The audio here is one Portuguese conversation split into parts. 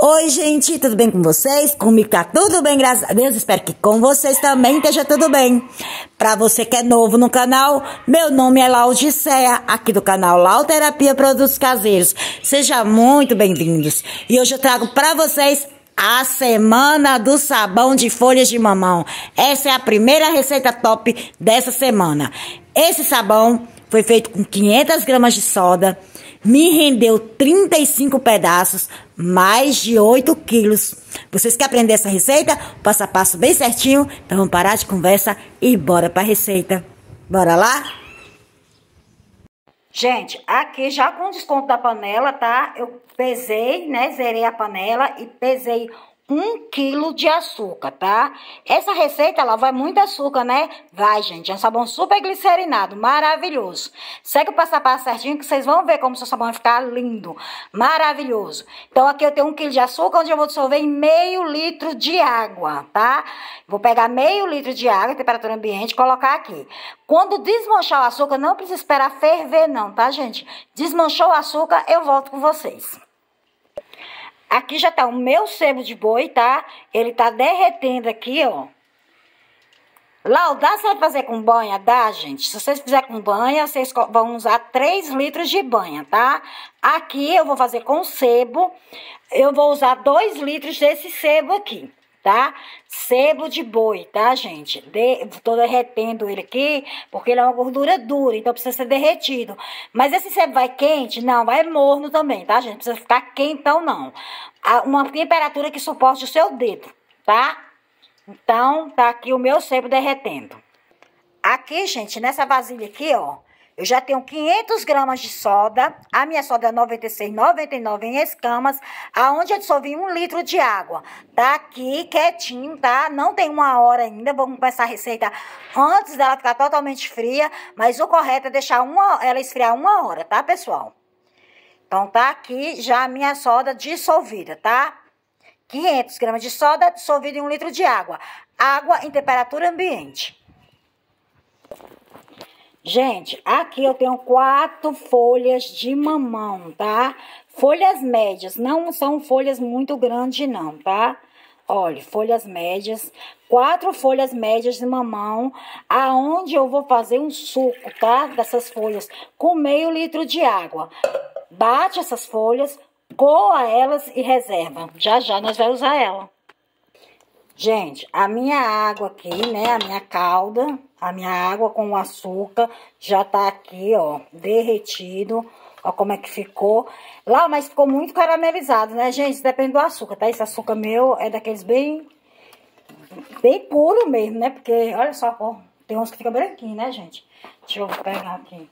Oi, gente, tudo bem com vocês? Comigo tá tudo bem, graças a Deus. Espero que com vocês também esteja tudo bem. Pra você que é novo no canal, meu nome é Laudiceia, aqui do canal Lauterapia Produtos Caseiros. Sejam muito bem-vindos. E hoje eu trago pra vocês a semana do sabão de folhas de mamão. Essa é a primeira receita top dessa semana. Esse sabão foi feito com 500 gramas de soda, me rendeu 35 pedaços, mais de 8 quilos. Vocês querem aprender essa receita? Passo a passo bem certinho? Então vamos parar de conversa e bora pra receita. Bora lá? Gente, aqui já com desconto da panela, tá? Eu pesei, né? Zerei a panela e pesei 1 quilo de açúcar, tá? Essa receita, ela vai muito açúcar, né? Vai, gente. É um sabão super glicerinado, maravilhoso. Segue o passo a passo certinho que vocês vão ver como o seu sabão vai ficar lindo, maravilhoso. Então, aqui eu tenho 1 quilo de açúcar, onde eu vou dissolver em meio litro de água, tá? Vou pegar meio litro de água, temperatura ambiente, e colocar aqui. Quando desmanchar o açúcar, não precisa esperar ferver não, tá, gente? Desmanchou o açúcar, eu volto com vocês. Aqui já tá o meu sebo de boi, tá? Ele tá derretendo aqui, ó. Lau, dá certo fazer com banha? Dá, gente. Se vocês fizerem com banha, vocês vão usar 3 litros de banha, tá? Aqui eu vou fazer com sebo. Eu vou usar 2 litros desse sebo aqui, tá? Sebo de boi, tá, gente? Tô derretendo ele aqui, porque ele é uma gordura dura, então precisa ser derretido. Mas esse sebo vai quente? Não, vai morno também, tá, gente? Não precisa ficar quentão, não. Uma temperatura que suporte o seu dedo, tá? Então, tá aqui o meu sebo derretendo. Aqui, gente, nessa vasilha aqui, ó, eu já tenho 500 gramas de soda. A minha soda é 96,99 em escamas, aonde eu dissolvi 1 litro de água. Tá aqui quietinho, tá? Não tem 1 hora ainda. Vamos começar a receita antes dela ficar totalmente fria. Mas o correto é deixar ela esfriar 1 hora, tá, pessoal? Então, tá aqui já a minha soda dissolvida, tá? 500 gramas de soda dissolvida em 1 litro de água. Água em temperatura ambiente. Gente, aqui eu tenho 4 folhas de mamão, tá? Folhas médias, não são folhas muito grandes não, tá? Olha, folhas médias, 4 folhas médias de mamão, aonde eu vou fazer um suco, tá? Dessas folhas, com meio litro de água. Bate essas folhas, coa elas e reserva. Já já nós vamos usar ela. Gente, a minha água aqui, né, a minha calda, a minha água com o açúcar já tá aqui, ó, derretido. Ó como é que ficou. Lá, mas ficou muito caramelizado, né, gente? Depende do açúcar, tá? Esse açúcar meu é daqueles bem puro mesmo, né? Porque, olha só, ó, tem uns que ficam branquinhos, né, gente? Deixa eu pegar aqui.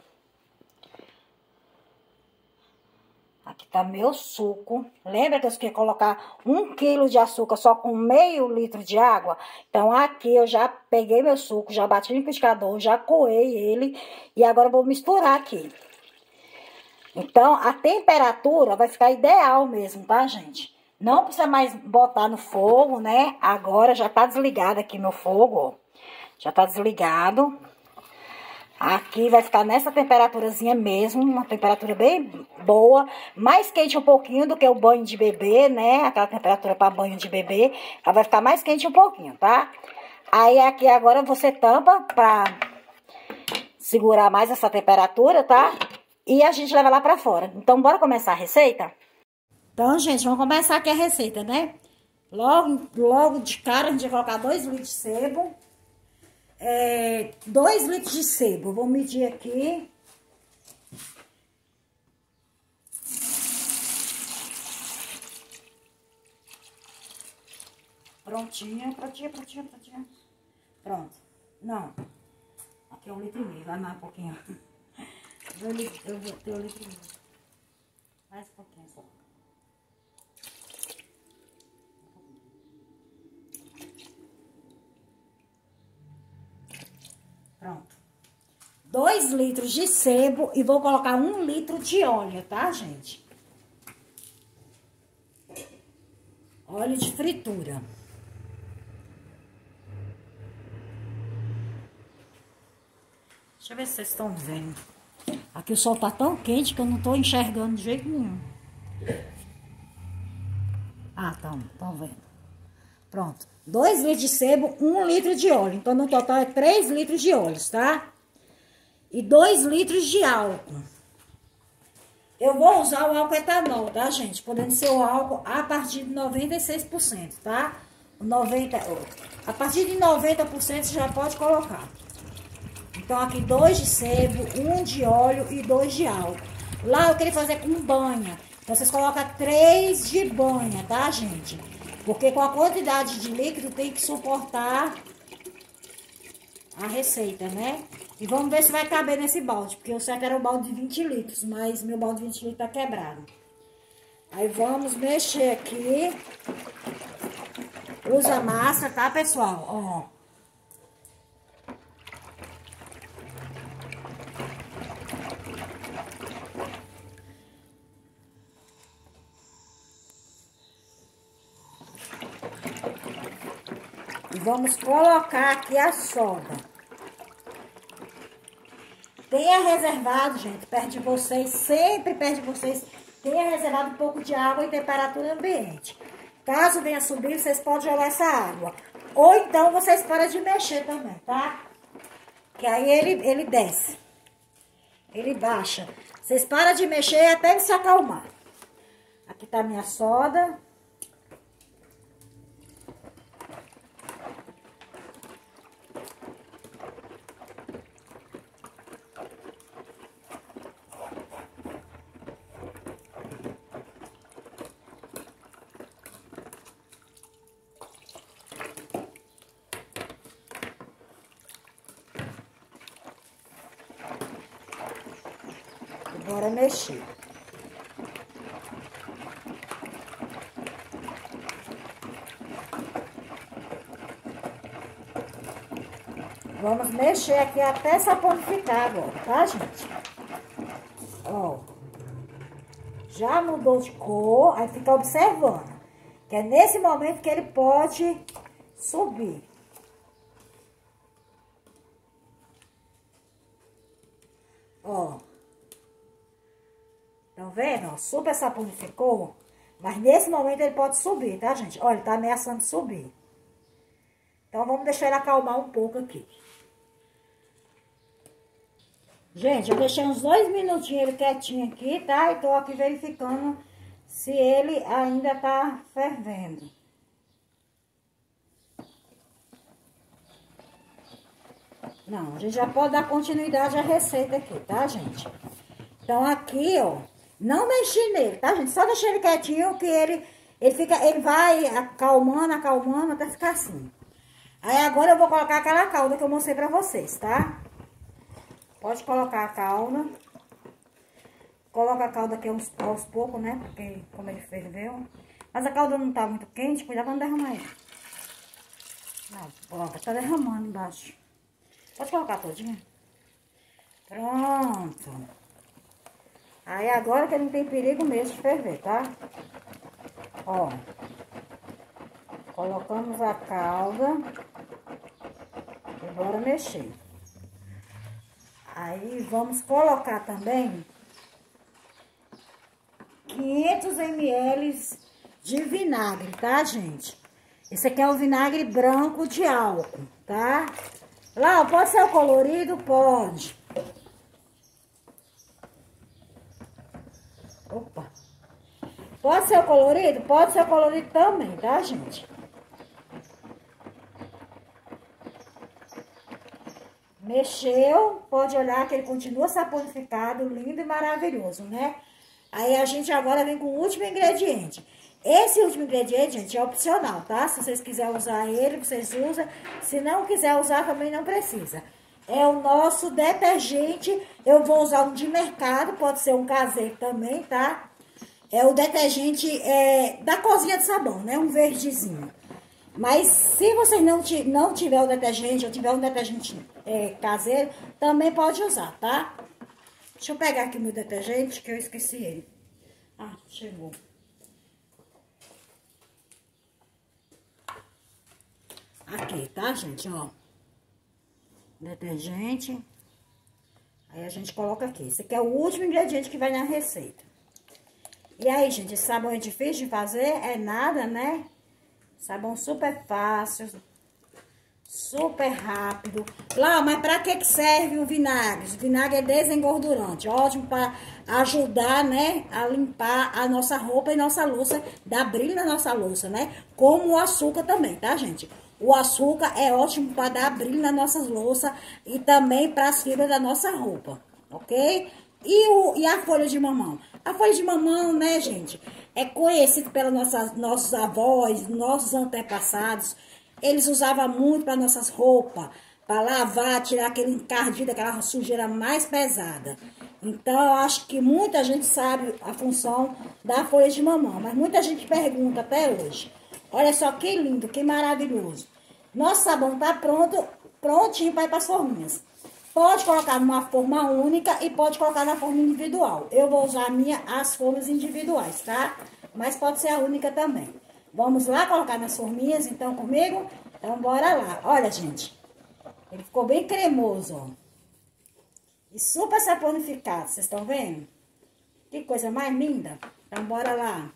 Aqui tá meu suco. Lembra que eu queria colocar 1 quilo de açúcar só com meio litro de água? Então, aqui eu já peguei meu suco, já bati no liquidificador, já coei ele. E agora eu vou misturar aqui. Então, a temperatura vai ficar ideal mesmo, tá, gente? Não precisa mais botar no fogo, né? Agora já tá desligado aqui meu fogo, ó. Já tá desligado. Aqui vai ficar nessa temperaturazinha mesmo, uma temperatura bem boa, mais quente um pouquinho do que o banho de bebê, né? Aquela temperatura para banho de bebê, ela vai ficar mais quente um pouquinho, tá? Aí aqui agora você tampa para segurar mais essa temperatura, tá? E a gente leva lá para fora. Então, bora começar a receita? Então, gente, vamos começar aqui a receita, né? Logo de cara a gente vai colocar 2 litros de sebo. 2 litros de sebo, vou medir aqui. Prontinho. Pronto. Não. Aqui é 1,5 litro, vai mais um pouquinho. Eu vou ter 1,5 litro. Mais um pouquinho só. Pronto. 2 litros de sebo e vou colocar 1 litro de óleo, tá, gente? Óleo de fritura. Deixa eu ver se vocês estão vendo. Aqui o sol tá tão quente que eu não tô enxergando de jeito nenhum. Ah, estão vendo. Pronto. 2 litros de sebo, 1 litro de óleo. Então, no total é 3 litros de óleo, tá? E 2 litros de álcool. Eu vou usar o álcool etanol, tá, gente? Podendo ser o álcool a partir de 96%, tá? A partir de 90% você já pode colocar. Então, aqui 2 de sebo, 1 de óleo e 2 de álcool. Lá eu queria fazer com banha. Então, vocês colocam 3 de banha, tá, gente? Porque com a quantidade de líquido tem que suportar a receita, né? E vamos ver se vai caber nesse balde. Porque o certo era um balde de 20 litros, mas meu balde de 20 litros tá quebrado. Aí vamos mexer aqui. Usa massa, tá, pessoal? Ó. E vamos colocar aqui a soda. Tenha reservado, gente, perto de vocês, sempre perto de vocês, tenha reservado um pouco de água em temperatura ambiente. Caso venha subir, vocês podem jogar essa água. Ou então vocês param de mexer também, tá? Que aí ele desce. Ele baixa. Vocês param de mexer até ele se acalmar. Aqui tá a minha soda. Bora mexer. Vamos mexer aqui até saponificar agora, tá, gente? Ó. Já mudou de cor, aí fica observando. Que é nesse momento que ele pode subir. Ó. Estão vendo? Ó, super saponificou. Mas nesse momento ele pode subir, tá, gente? Olha, ele tá ameaçando subir. Então, vamos deixar ele acalmar um pouco aqui. Gente, eu deixei uns 2 minutinhos ele quietinho aqui, tá? E tô aqui verificando se ele ainda tá fervendo. Não, a gente já pode dar continuidade à receita aqui, tá, gente? Então, aqui, ó, não mexi nele, tá, gente? Só deixei ele quietinho que ele vai acalmando até ficar assim. Aí, agora eu vou colocar aquela calda que eu mostrei pra vocês, tá? Pode colocar a calda. Coloca a calda aqui aos poucos, né? Porque como ele ferveu. Mas a calda não tá muito quente, cuidado pra não derramar ele. Não, coloca, tá derramando embaixo. Pode colocar todinha. Pronto. Aí agora que não tem perigo mesmo de ferver, tá? Ó. Colocamos a calda. E bora mexer. Aí vamos colocar também 500 ml de vinagre, tá, gente? Esse aqui é o vinagre branco de álcool, tá? Lá, pode ser o colorido? Pode. Opa. Pode ser o colorido? Pode ser o colorido também, tá, gente? Mexeu, pode olhar que ele continua saponificado, lindo e maravilhoso, né? Aí a gente agora vem com o último ingrediente. Esse último ingrediente, gente, é opcional, tá? Se vocês quiserem usar ele, vocês usam. Se não quiser usar, também não precisa. É o nosso detergente. Eu vou usar um de mercado, pode ser um caseiro também, tá? É o detergente da cozinha de sabão, né? Um verdezinho. Mas se vocês não tiver o detergente, ou tiver um detergente caseiro, também pode usar, tá? Deixa eu pegar aqui meu detergente, que eu esqueci ele. Ah, chegou. Aqui, tá, gente, ó. Detergente. Aí a gente coloca aqui. Esse aqui é o último ingrediente que vai na receita. E aí, gente, esse sabão é difícil de fazer? É nada, né? Sabão super fácil, super rápido. Lá, mas pra que serve o vinagre? O vinagre é desengordurante, ótimo para ajudar, né, a limpar a nossa roupa e nossa louça, dar brilho na nossa louça, né? Como o açúcar também, tá, gente? O açúcar é ótimo para dar brilho na nossa louça e também para as fibras da nossa roupa, ok? E a folha de mamão? A folha de mamão, né, gente, é conhecido pelos nossos avós, nossos antepassados. Eles usavam muito para nossas roupas, para lavar, tirar aquele encardido, aquela sujeira mais pesada. Então, eu acho que muita gente sabe a função da folha de mamão, mas muita gente pergunta até hoje. Olha só que lindo, que maravilhoso. Nosso sabão tá pronto, prontinho para ir para as forminhas. Pode colocar numa forma única e pode colocar na forma individual. Eu vou usar as formas individuais, tá? Mas pode ser a única também. Vamos lá colocar nas forminhas, então, comigo? Então, bora lá. Olha, gente. Ele ficou bem cremoso, ó. E super saponificado, vocês estão vendo? Que coisa mais linda. Então, bora lá.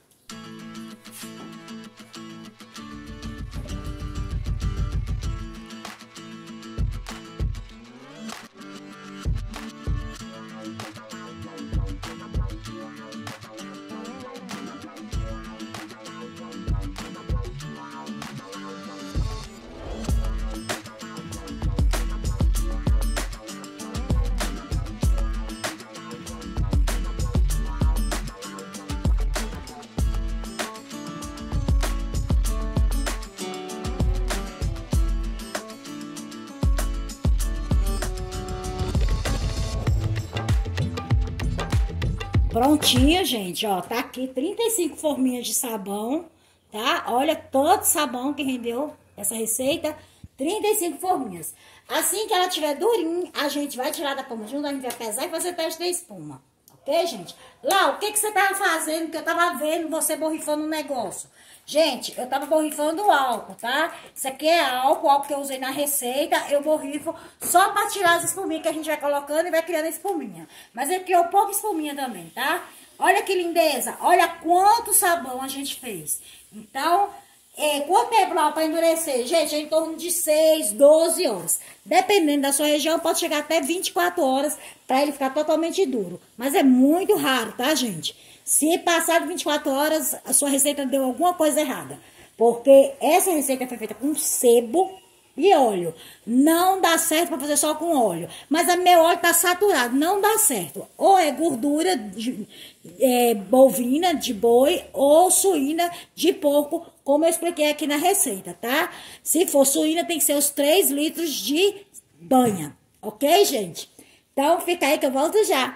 Prontinha, gente, ó, tá aqui 35 forminhas de sabão, tá? Olha todo sabão que rendeu essa receita, 35 forminhas. Assim que ela tiver durinha, a gente vai tirar da forma junto, a gente vai pesar e fazer teste de espuma, ok, gente? Lá, o que você tava fazendo, que eu tava vendo você borrifando um negócio? Gente, eu tava borrifando o álcool, tá? Isso aqui é álcool que eu usei na receita. Eu borrifo só pra tirar as espuminhas que a gente vai colocando e vai criando espuminha. Mas ele criou pouca espuminha também, tá? Olha que lindeza. Olha quanto sabão a gente fez. Então, quanto tempo lá pra endurecer? Gente, é em torno de 6, 12 horas. Dependendo da sua região, pode chegar até 24 horas pra ele ficar totalmente duro. Mas é muito raro, tá, gente? Se passar de 24 horas, a sua receita deu alguma coisa errada. Porque essa receita foi feita com sebo e óleo. Não dá certo para fazer só com óleo. Mas a meu óleo tá saturado, não dá certo. Ou é gordura bovina, de boi, ou suína, de porco, como eu expliquei aqui na receita, tá? Se for suína, tem que ser os 3 litros de banha. Ok, gente? Então, fica aí que eu volto já.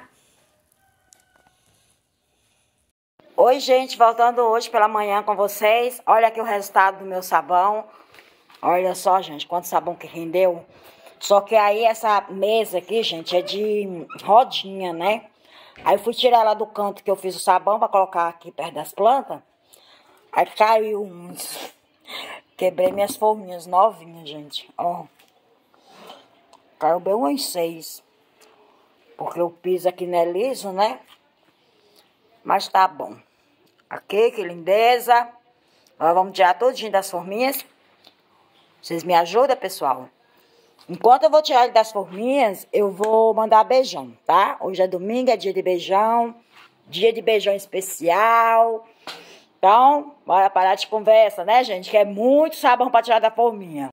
Oi, gente, voltando hoje pela manhã com vocês. Olha aqui o resultado do meu sabão. Olha só, gente, quanto sabão que rendeu. Só que aí essa mesa aqui, gente, é de rodinha, né? Aí eu fui tirar ela do canto que eu fiz o sabão pra colocar aqui perto das plantas. Aí caiu uns. Quebrei minhas forminhas novinhas, gente. Ó. Caiu bem uns 6. Porque o piso aqui não é liso, né? Mas tá bom. Aqui, que lindeza. Agora vamos tirar todinho das forminhas. Vocês me ajudam, pessoal? Enquanto eu vou tirar ele das forminhas, eu vou mandar beijão, tá? Hoje é domingo, é dia de beijão especial. Então, bora parar de conversa, né, gente? Que é muito sabão pra tirar da forminha.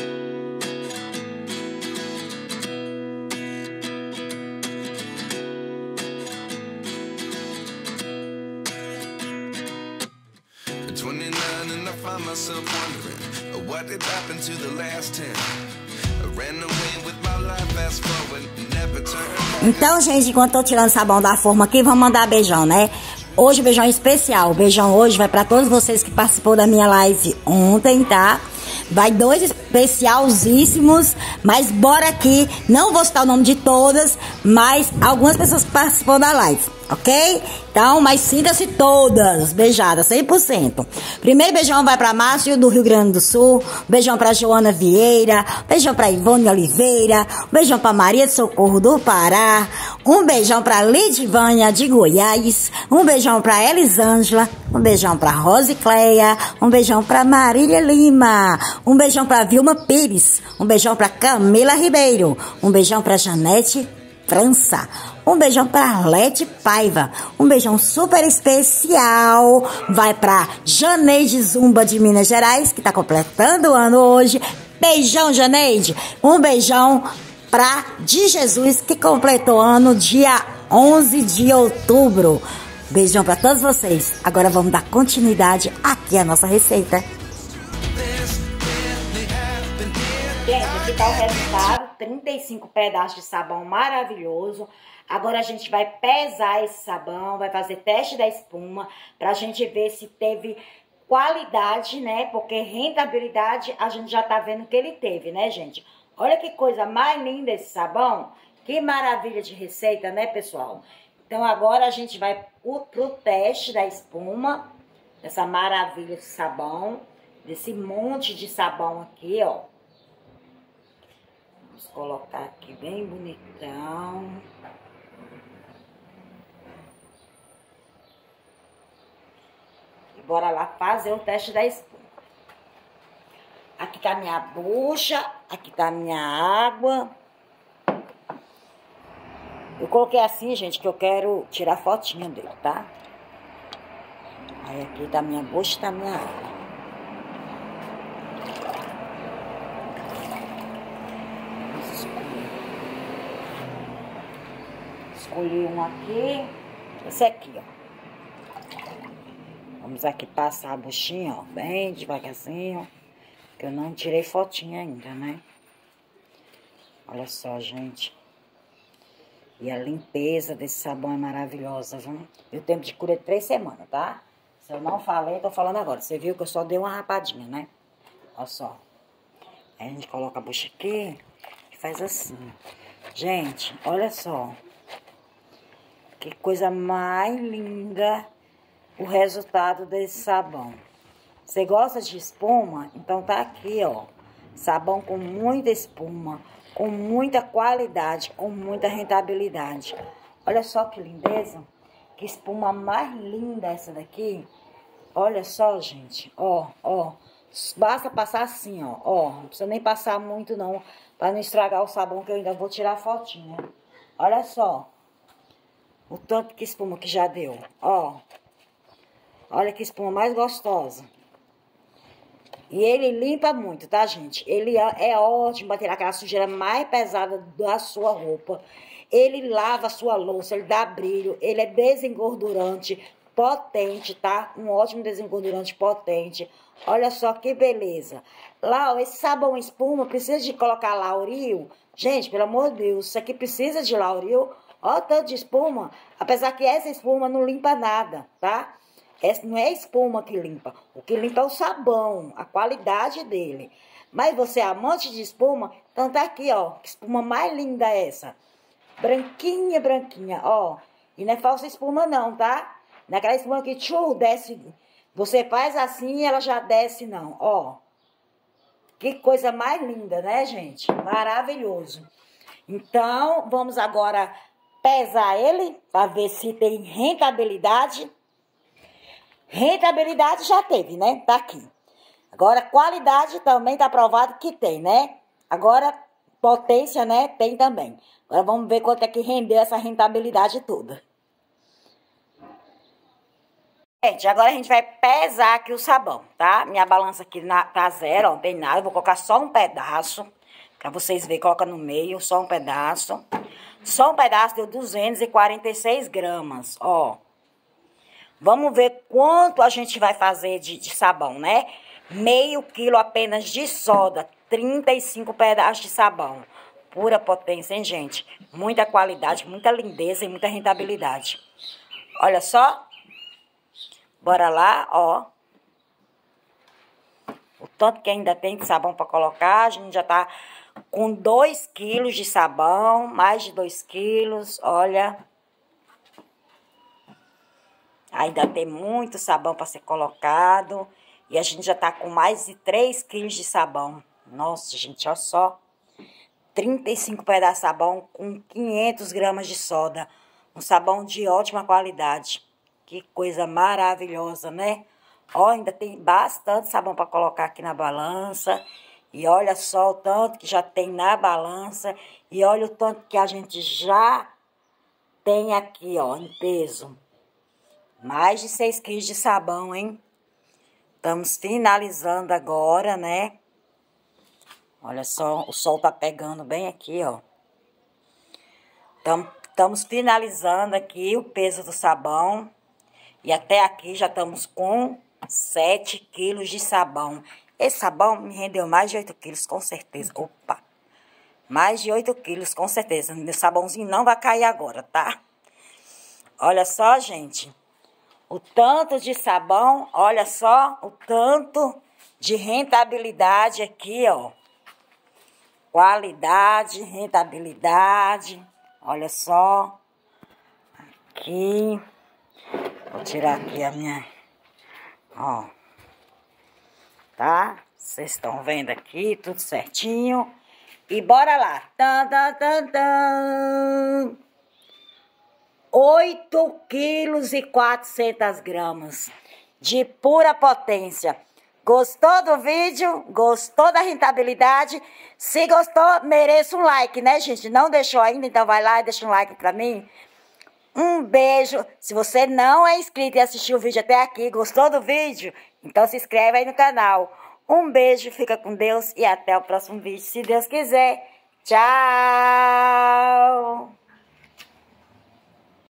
Myself wondering what did happen to the last 10. I ran away with my life, fast forward, never turned. Então, gente, enquanto eu tô tirando sabão da forma aqui, vamos mandar beijão, né? Hoje, beijão especial. O beijão hoje vai pra todos vocês que participou da minha live ontem, tá? Vai 2 especialzíssimos, mas bora aqui. Não vou citar o nome de todas, mas algumas pessoas que participou da live. ok? Então, mas sinta-se todas beijadas, 100%. Primeiro beijão vai para Márcio do Rio Grande do Sul, beijão para Joana Vieira, beijão para Ivone Oliveira, beijão para Maria de Socorro do Pará, um beijão para Lidivânia de Goiás, um beijão para Elisângela, um beijão para Rosicleia, um beijão para Marília Lima, um beijão para Vilma Pires, um beijão para Camila Ribeiro, um beijão para Janete França, um beijão para Arlete Paiva, um beijão super especial vai para Janeide Zumba de Minas Gerais, que tá completando o ano hoje. Beijão, Janeide. Um beijão para de Jesus, que completou ano dia 11 de outubro. Beijão para todos vocês. Agora vamos dar continuidade aqui à nossa receita. Gente, aqui tá o resultado, 35 pedaços de sabão maravilhoso. Agora a gente vai pesar esse sabão, vai fazer teste da espuma, pra gente ver se teve qualidade, né? Porque rentabilidade a gente já tá vendo que ele teve, né, gente? Olha que coisa mais linda esse sabão, que maravilha de receita, né, pessoal? Então agora a gente vai pro teste da espuma, dessa maravilha de sabão, desse monte de sabão aqui, ó. Vamos colocar aqui bem bonitão. E bora lá fazer o teste da espuma. Aqui tá a minha bucha, aqui tá a minha água. Eu coloquei assim, gente, que eu quero tirar fotinha dele, tá? Aí aqui tá a minha bucha e tá a minha água. Escolhi um aqui, esse aqui, ó. Vamos aqui passar a buchinha, ó, bem devagarzinho, que eu não tirei fotinha ainda, né? Olha só, gente. E a limpeza desse sabão é maravilhosa, viu? E o tempo de cura é 3 semanas, tá? Se eu não falei, tô falando agora. Você viu que eu só dei uma rapadinha, né? Olha só. Aí a gente coloca a bucha aqui e faz assim. Gente, olha só. Que coisa mais linda o resultado desse sabão. Você gosta de espuma? Então tá aqui, ó. Sabão com muita espuma, com muita qualidade, com muita rentabilidade. Olha só que lindeza. Que espuma mais linda essa daqui. Olha só, gente. Ó, ó. Basta passar assim, ó. Ó, não precisa nem passar muito não, pra não estragar o sabão, que eu ainda vou tirar a fotinha. Olha só. O tanto que espuma que já deu, ó. Olha que espuma mais gostosa. E ele limpa muito, tá, gente? Ele é ótimo pra tirar aquela sujeira mais pesada da sua roupa. Ele lava a sua louça, ele dá brilho, ele é desengordurante, potente, tá? Um ótimo desengordurante potente. Olha só que beleza. Lá, ó, esse sabão espuma precisa de colocar Lauril. Gente, pelo amor de Deus, isso aqui precisa de Lauril. Olha o tanto de espuma, apesar que essa espuma não limpa nada, tá? Essa não é a espuma que limpa, o que limpa é o sabão, a qualidade dele. Mas você é amante de espuma, então tá aqui, ó, que espuma mais linda essa. Branquinha, branquinha, ó. E não é falsa espuma não, tá? Não é aquela espuma que desce, você faz assim e ela já desce não, ó. Que coisa mais linda, né, gente? Maravilhoso. Então, vamos agora pesar ele para ver se tem rentabilidade. Rentabilidade já teve, né? Tá aqui. Agora, qualidade também tá provado que tem, né? Agora, potência, né? Tem também. Agora, vamos ver quanto é que rendeu essa rentabilidade toda. Gente, agora a gente vai pesar aqui o sabão, tá? Minha balança aqui tá zero, ó, não tem nada. Vou colocar só um pedaço, pra vocês verem. Coloca no meio, só um pedaço. Só um pedaço deu 246 gramas, ó. Vamos ver quanto a gente vai fazer de sabão, né? Meio quilo apenas de soda, 35 pedaços de sabão. Pura potência, hein, gente? Muita qualidade, muita lindeza e muita rentabilidade. Olha só. Bora lá, ó. O tanto que ainda tem de sabão para colocar. A gente já tá com 2 quilos de sabão, mais de 2 quilos, olha. Ainda tem muito sabão para ser colocado. E a gente já tá com mais de 3 quilos de sabão. Nossa, gente, olha só. 35 pedaços de sabão com 500 gramas de soda. Um sabão de ótima qualidade. Que coisa maravilhosa, né? Ó, ainda tem bastante sabão para colocar aqui na balança. E olha só o tanto que já tem na balança. E olha o tanto que a gente já tem aqui, ó, em peso. Mais de 6 quilos de sabão, hein? Estamos finalizando agora, né? Olha só, o sol tá pegando bem aqui, ó. Estamos finalizando aqui o peso do sabão. E até aqui já estamos com 7 quilos de sabão. Esse sabão me rendeu mais de 8 quilos, com certeza. Opa! Mais de 8 quilos, com certeza. Meu sabãozinho não vai cair agora, tá? Olha só, gente. O tanto de sabão, olha só, o tanto de rentabilidade aqui, ó. Qualidade, rentabilidade, olha só. Aqui, vou tirar aqui a minha, ó. Tá? Vocês estão vendo aqui, tudo certinho. E bora lá. Tan, tan, tan, tan. 8 quilos e 400 gramas de pura potência. Gostou do vídeo? Gostou da rentabilidade? Se gostou, mereço um like, né, gente? Não deixou ainda? Então vai lá e deixa um like pra mim. Um beijo. Se você não é inscrito e assistiu o vídeo até aqui, gostou do vídeo? Então se inscreve aí no canal. Um beijo, fica com Deus e até o próximo vídeo, se Deus quiser. Tchau!